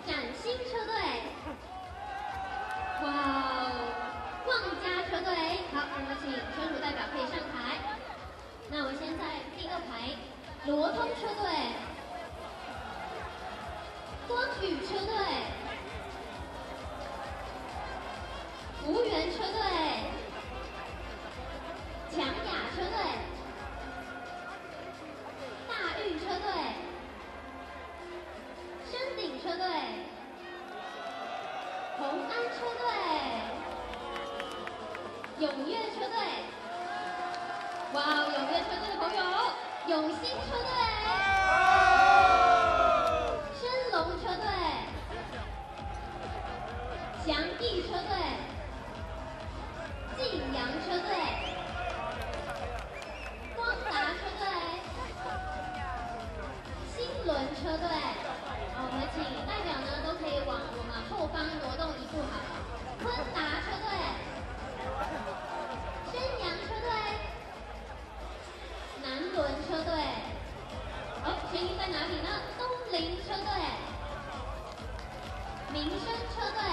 崭新车队，哇哦，旺家车队，好，我们请车主代表可以上台。那我先在第2排，罗通车队，光宇车队，福源车队，强雅车队，大玉车队，山顶车队，红安车队，永跃车队，哇哦，永跃车队的朋友，永兴车队，深龙车队，祥义车队，晋阳车队，光达车队，新轮车队，我们请代表呢都可以往我们后方挪动一步好。昆达车队，宣阳车队，南轮车队，声音在哪里呢？东林车队，民生车队，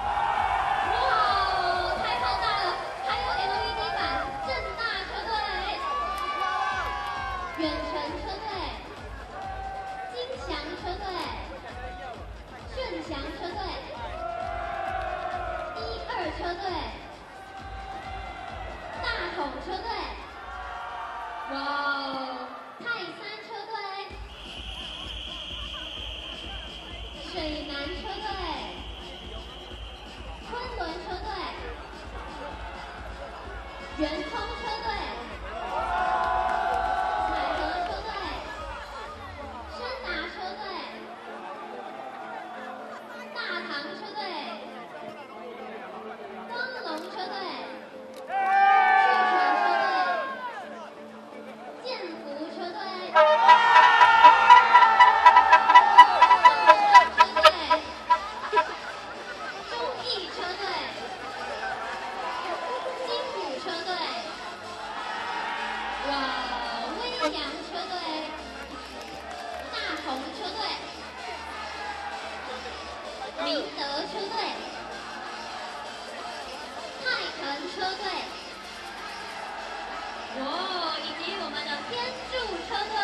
哇，太浩大了！还有 LED 版，正大车队，远程车队，金祥车队，顺祥车队，12车队，大统车队，哇哦，泰山车队，水南车队，昆仑车队，圆通车队，彩和车队，深达车队，大唐车队，光龙车队，巨泉车队，建福车队，上车队，忠义车队，金武车队，哇，威阳车队，大同车队，明德车队，泰腾车队，哇，以及我们的天柱车队。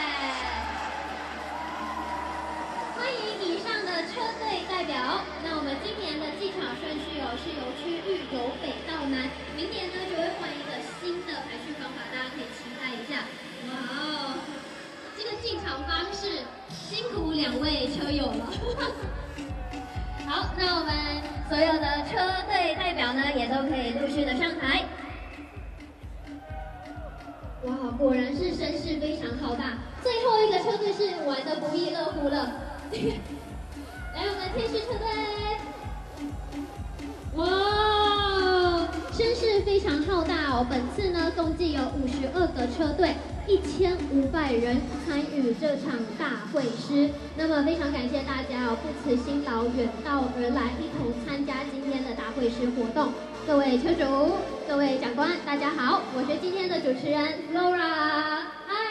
欢迎以上的车队代表。那我们今年的进场顺序是由区域由北到南，明年呢就会换一个新的排序方法，大家可以期待一下。哇哦，这个进场方式辛苦2位车友了。好，那我们所有的车队代表呢也都可以陆续的上台。哇，果然是声势非常浩大。最后一个车队是玩得不亦乐乎了。来，我们天使车队，哇，声势非常浩大哦。本次呢，共计有52个车队，1500人参与这场大会师。那么非常感谢大家哦，不辞辛劳远道而来，一同参加今天的大会师活动。各位车主、各位长官，大家好，我是今天的主持人 Laura。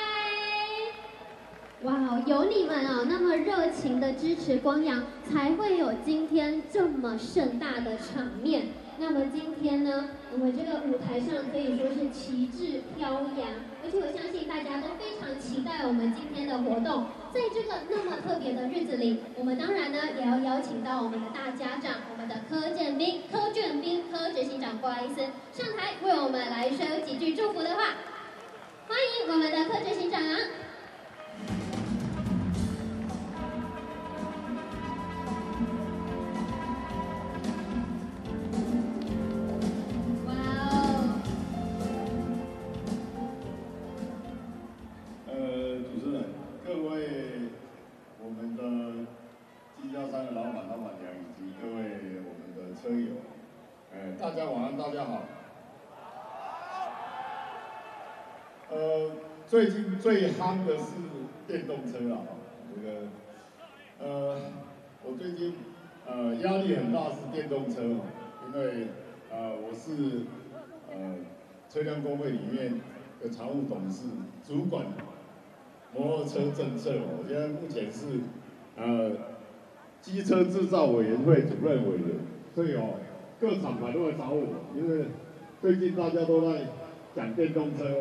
哇哦，有你们哦，那么热情的支持光阳，才会有今天这么盛大的场面。那么今天呢，我们这个舞台上可以说是旗帜飘扬，而且我相信大家都非常期待我们今天的活动。在这个那么特别的日子里，我们当然呢也要邀请到我们的大家长，我们的柯建斌、柯执行长，不好意思，上台为我们来说几句祝福的话。欢迎我们的柯执行长。 主持人，各位我们的经销商的老板娘以及各位我们的车友，大家晚安，大家好。最近最夯的是电动车啦，这个我最近压力很大是电动车，因为我是车辆工会里面的常务董事，主管摩托车政策。我现在目前是机车制造委员会主任委员，所以各厂牌都会找我，因为最近大家都在讲电动车。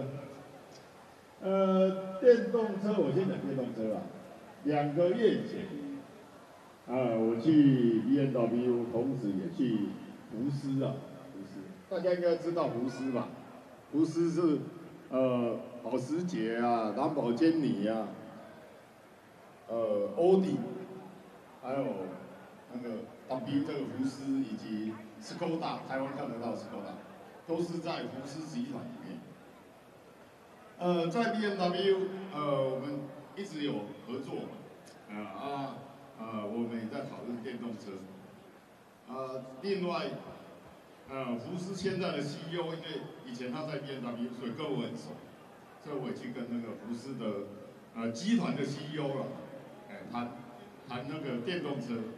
电动车我先讲电动车啊，2个月前，我去 BMW， 同时也去福斯啊，福斯，大家应该知道福斯吧？福斯是保时捷啊、兰博基尼啊、欧迪，还有那个 W 这个福斯以及斯柯达，台湾看得到斯柯达，都是在福斯集团里面。在 BMW， 我们一直有合作嘛，我们也在讨论电动车。另外，福斯现在的 CEO， 因为以前他在 BMW， 所以跟我很熟，所以我也去跟那个福斯的集团的 CEO 了，谈那个电动车。